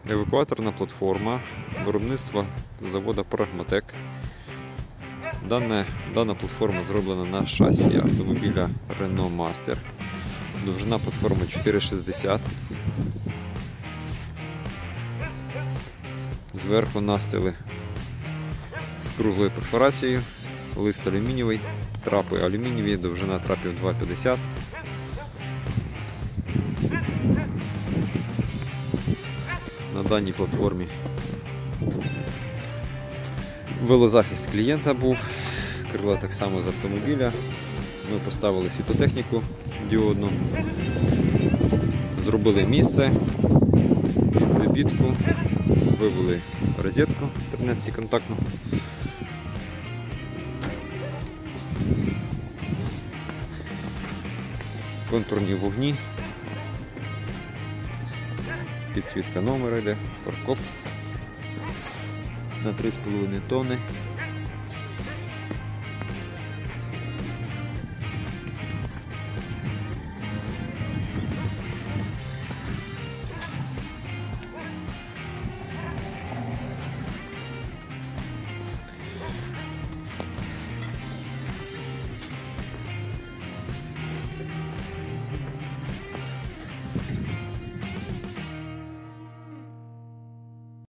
евакуаторна платформа виробництва заводу Pragmatec. Дана платформа зроблена на шасі автомобіля Renault Master. Довжина платформи 4,60. Зверху настили з круглою перфорацією, лист алюмінієвий, трапи алюмінієві, довжина трапів 2,50. На даній платформі велозахист клієнта був, крила так само з автомобіля. Ми поставили світотехніку діодну, зробили місце під добітку, вивели розетку 13-контактну. Контурні вогні, підсвітка номера йде, фаркоп на 3,5 тонни.